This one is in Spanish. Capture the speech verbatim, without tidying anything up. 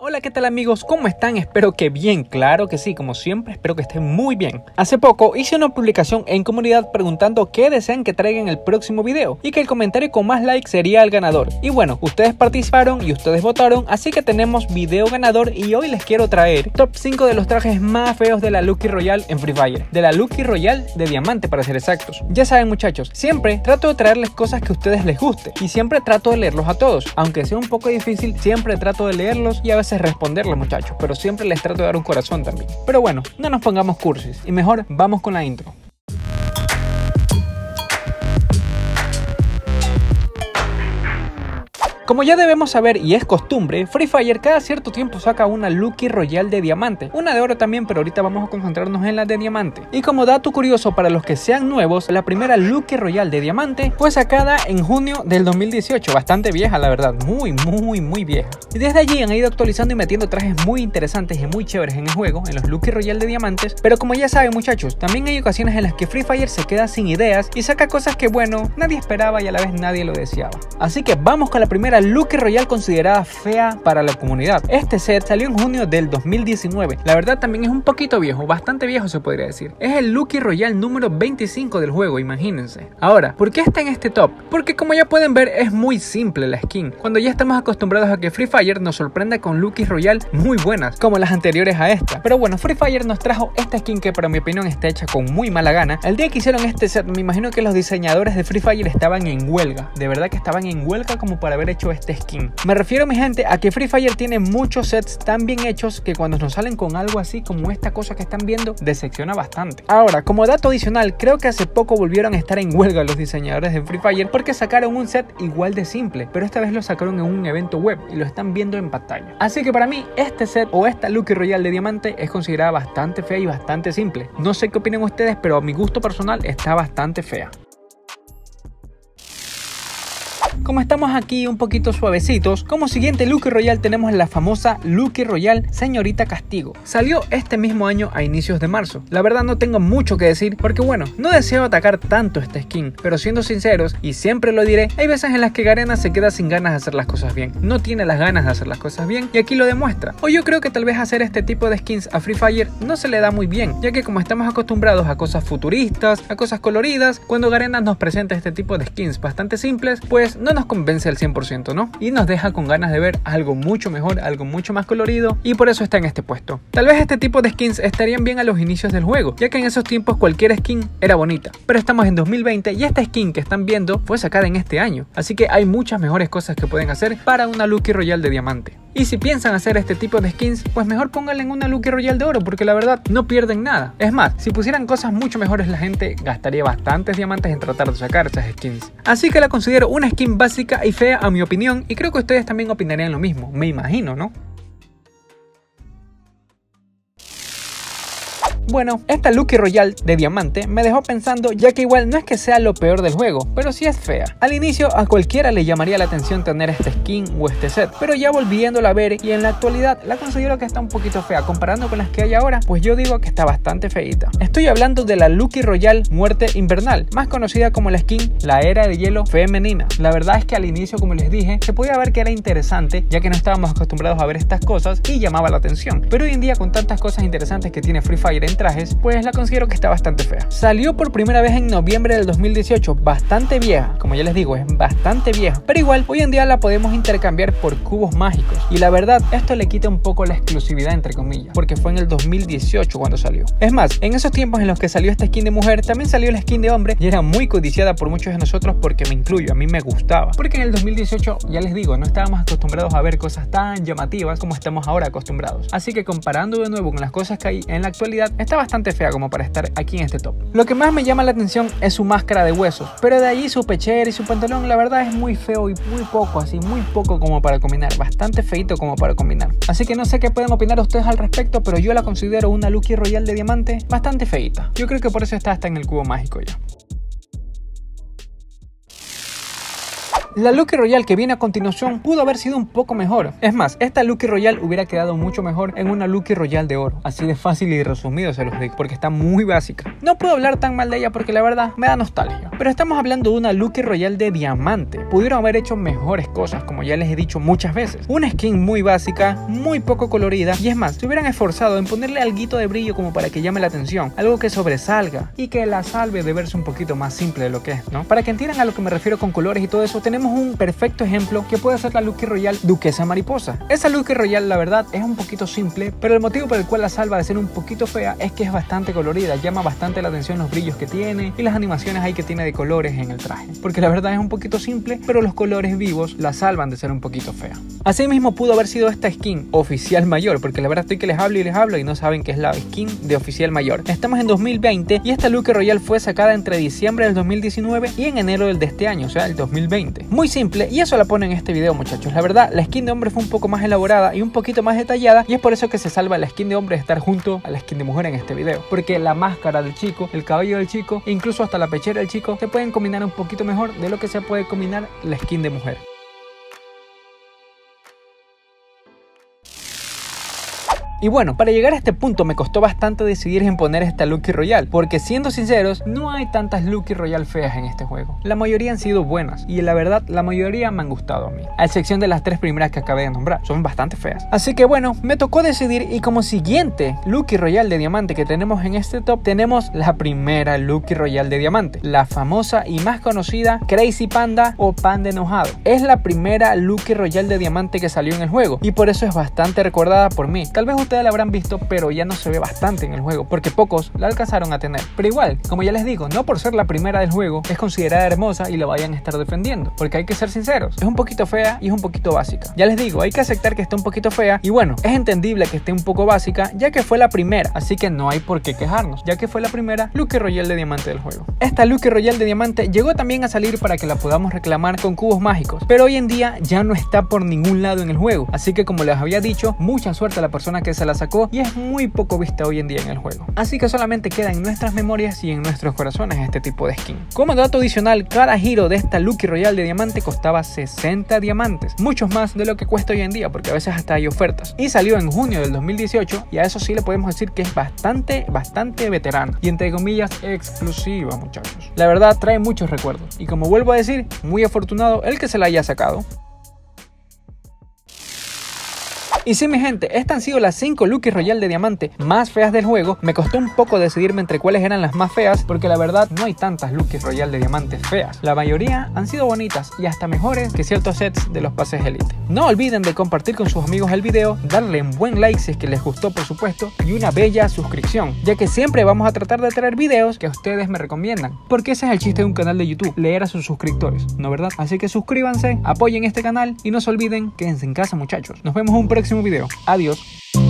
Hola, ¿qué tal amigos? ¿Cómo están? Espero que bien, claro que sí, como siempre, espero que estén muy bien. Hace poco hice una publicación en comunidad preguntando qué desean que traiga en el próximo video y que el comentario con más likes sería el ganador. Y bueno, ustedes participaron y ustedes votaron, así que tenemos video ganador y hoy les quiero traer top cinco de los trajes más feos de la Lucky Royale en Free Fire. De la Lucky Royale de diamante para ser exactos. Ya saben muchachos, siempre trato de traerles cosas que a ustedes les guste y siempre trato de leerlos a todos. Aunque sea un poco difícil, siempre trato de leerlos y a veces responderles muchachos, pero siempre les trato de dar un corazón también. Pero bueno, no nos pongamos cursis y mejor vamos con la intro. Como ya debemos saber y es costumbre, Free Fire cada cierto tiempo saca una Lucky Royale de diamante, una de oro también, pero ahorita vamos a concentrarnos en la de diamante. Y como dato curioso para los que sean nuevos, la primera Lucky Royale de diamante fue sacada en junio del dos mil dieciocho, bastante vieja la verdad, muy muy muy vieja. Y desde allí han ido actualizando y metiendo trajes muy interesantes y muy chéveres en el juego, en los Lucky Royale de diamantes, pero como ya saben muchachos, también hay ocasiones en las que Free Fire se queda sin ideas y saca cosas que bueno, nadie esperaba y a la vez nadie lo deseaba. Así que vamos con la primera Lucky Royale considerada fea para la comunidad. Este set salió en junio del dos mil diecinueve. La verdad también es un poquito viejo, bastante viejo se podría decir. Es el Lucky Royale número veinticinco del juego, imagínense. Ahora, ¿por qué está en este top? Porque como ya pueden ver es muy simple la skin. Cuando ya estamos acostumbrados a que Free Fire nos sorprenda con Lucky Royale muy buenas, como las anteriores a esta. Pero bueno, Free Fire nos trajo esta skin que para mi opinión está hecha con muy mala gana. El día que hicieron este set me imagino que los diseñadores de Free Fire estaban en huelga. De verdad que estaban en huelga como para haber hecho este skin. Me refiero mi gente a que Free Fire tiene muchos sets tan bien hechos que cuando nos salen con algo así como esta cosa que están viendo decepciona bastante. Ahora, como dato adicional, creo que hace poco volvieron a estar en huelga los diseñadores de Free Fire porque sacaron un set igual de simple, pero esta vez lo sacaron en un evento web y lo están viendo en pantalla. Así que para mí este set o esta Lucky Royale de diamante es considerada bastante fea y bastante simple. No sé qué opinan ustedes, pero a mi gusto personal está bastante fea. Como estamos aquí un poquito suavecitos, como siguiente Lucky Royale tenemos la famosa Lucky Royale Señorita Castigo. Salió este mismo año a inicios de marzo. La verdad no tengo mucho que decir porque bueno, no deseo atacar tanto esta skin, pero siendo sinceros, y siempre lo diré, hay veces en las que Garena se queda sin ganas de hacer las cosas bien. No tiene las ganas de hacer las cosas bien y aquí lo demuestra. O yo creo que tal vez hacer este tipo de skins a Free Fire no se le da muy bien, ya que como estamos acostumbrados a cosas futuristas, a cosas coloridas, cuando Garena nos presenta este tipo de skins bastante simples, pues no nos convence al cien por ciento, ¿no? Y nos deja con ganas de ver algo mucho mejor, algo mucho más colorido y por eso está en este puesto. Tal vez este tipo de skins estarían bien a los inicios del juego, ya que en esos tiempos cualquier skin era bonita, pero estamos en dos mil veinte y esta skin que están viendo fue sacada en este año, así que hay muchas mejores cosas que pueden hacer para una Lucky Royale de diamante. Y si piensan hacer este tipo de skins, pues mejor pónganle en una Lucky Royale de oro, porque la verdad no pierden nada. Es más, si pusieran cosas mucho mejores la gente gastaría bastantes diamantes en tratar de sacar esas skins. Así que la considero una skin básica y fea a mi opinión y creo que ustedes también opinarían lo mismo, me imagino, ¿no? Bueno, esta Lucky Royale de diamante me dejó pensando, ya que igual no es que sea lo peor del juego, pero sí es fea. Al inicio a cualquiera le llamaría la atención tener este skin o este set, pero ya volviéndola a ver y en la actualidad la considero que está un poquito fea. Comparando con las que hay ahora, pues yo digo que está bastante feita. Estoy hablando de la Lucky Royale Muerte Invernal, más conocida como la skin La Era de Hielo Femenina. La verdad es que al inicio, como les dije, se podía ver que era interesante, ya que no estábamos acostumbrados a ver estas cosas y llamaba la atención. Pero hoy en día con tantas cosas interesantes que tiene Free Fire en trajes, pues la considero que está bastante fea. Salió por primera vez en noviembre del dos mil dieciocho, bastante vieja, como ya les digo, es bastante vieja, pero igual hoy en día la podemos intercambiar por cubos mágicos y la verdad esto le quita un poco la exclusividad entre comillas, porque fue en el dos mil dieciocho cuando salió. Es más, en esos tiempos en los que salió esta skin de mujer, también salió la skin de hombre y era muy codiciada por muchos de nosotros porque me incluyo, a mí me gustaba, porque en el dos mil dieciocho, ya les digo, no estábamos acostumbrados a ver cosas tan llamativas como estamos ahora acostumbrados, así que comparando de nuevo con las cosas que hay en la actualidad, está bastante fea como para estar aquí en este top. Lo que más me llama la atención es su máscara de huesos, pero de allí su pechera y su pantalón la verdad es muy feo y muy poco, así muy poco como para combinar, bastante feito como para combinar. Así que no sé qué pueden opinar ustedes al respecto, pero yo la considero una Lucky Royale de diamante bastante feita. Yo creo que por eso está hasta en el cubo mágico ya. La Lucky Royale que viene a continuación pudo haber sido un poco mejor. Es más, esta Lucky Royale hubiera quedado mucho mejor en una Lucky Royale de oro. Así de fácil y resumido se los digo, porque está muy básica. No puedo hablar tan mal de ella porque la verdad me da nostalgia. Pero estamos hablando de una Lucky Royale de diamante. Pudieron haber hecho mejores cosas, como ya les he dicho muchas veces. Una skin muy básica, muy poco colorida, y es más, se hubieran esforzado en ponerle alguito de brillo como para que llame la atención, algo que sobresalga y que la salve de verse un poquito más simple de lo que es, ¿no? Para que entiendan a lo que me refiero con colores y todo eso, tenemos un perfecto ejemplo que puede ser la Lucky Royale Duquesa Mariposa. Esa Lucky Royale, la verdad, es un poquito simple, pero el motivo por el cual la salva de ser un poquito fea es que es bastante colorida, llama bastante la atención los brillos que tiene y las animaciones ahí que tiene de colores en el traje, porque la verdad es un poquito simple, pero los colores vivos la salvan de ser un poquito fea. Asimismo pudo haber sido esta skin oficial mayor, porque la verdad estoy que les hablo y les hablo y no saben que es la skin de oficial mayor. Estamos en dos mil veinte y esta Lucky Royale fue sacada entre diciembre del dos mil diecinueve y en enero del de este año, o sea, el dos mil veinte. Muy simple, y eso la pone en este video, muchachos. La verdad, la skin de hombre fue un poco más elaborada y un poquito más detallada, y es por eso que se salva la skin de hombre de estar junto a la skin de mujer en este video, porque la máscara del chico, el cabello del chico e incluso hasta la pechera del chico se pueden combinar un poquito mejor de lo que se puede combinar la skin de mujer. Y bueno, para llegar a este punto me costó bastante decidir en poner esta Lucky Royale, porque siendo sinceros, no hay tantas Lucky Royale feas en este juego. La mayoría han sido buenas, y la verdad, la mayoría me han gustado a mí, a excepción de las tres primeras que acabé de nombrar, son bastante feas. Así que bueno, me tocó decidir, y como siguiente Lucky Royale de diamante que tenemos en este top, tenemos la primera Lucky Royale de diamante, la famosa y más conocida Crazy Panda o Panda Enojado. Es la primera Lucky Royale de diamante que salió en el juego, y por eso es bastante recordada por mí. Tal vez ustedes la habrán visto, pero ya no se ve bastante en el juego, porque pocos la alcanzaron a tener. Pero igual, como ya les digo, no por ser la primera del juego es considerada hermosa y la vayan a estar defendiendo, porque hay que ser sinceros, es un poquito fea y es un poquito básica. Ya les digo, hay que aceptar que esté un poquito fea, y bueno, es entendible que esté un poco básica, ya que fue la primera, así que no hay por qué quejarnos, ya que fue la primera Lucky Royale de diamante del juego. Esta Lucky Royale de diamante llegó también a salir para que la podamos reclamar con cubos mágicos, pero hoy en día ya no está por ningún lado en el juego, así que como les había dicho, mucha suerte a la persona que se la sacó, y es muy poco vista hoy en día en el juego. Así que solamente queda en nuestras memorias y en nuestros corazones este tipo de skin. Como dato adicional, cada giro de esta Lucky Royale de diamante costaba sesenta diamantes, muchos más de lo que cuesta hoy en día, porque a veces hasta hay ofertas. Y salió en junio del dos mil dieciocho, y a eso sí le podemos decir que es bastante, bastante veterano y entre comillas exclusiva, muchachos. La verdad trae muchos recuerdos, y como vuelvo a decir, muy afortunado el que se la haya sacado. Y sí, mi gente, estas han sido las cinco Lucky Royale de diamante más feas del juego. Me costó un poco decidirme entre cuáles eran las más feas, porque la verdad no hay tantas Lucky Royale de diamante feas. La mayoría han sido bonitas y hasta mejores que ciertos sets de los pases Elite. No olviden de compartir con sus amigos el video, darle un buen like si es que les gustó, por supuesto, y una bella suscripción, ya que siempre vamos a tratar de traer videos que ustedes me recomiendan, porque ese es el chiste de un canal de YouTube, leer a sus suscriptores, ¿no verdad? Así que suscríbanse, apoyen este canal y no se olviden, quédense en casa, muchachos. Nos vemos en un próximo video. Adiós.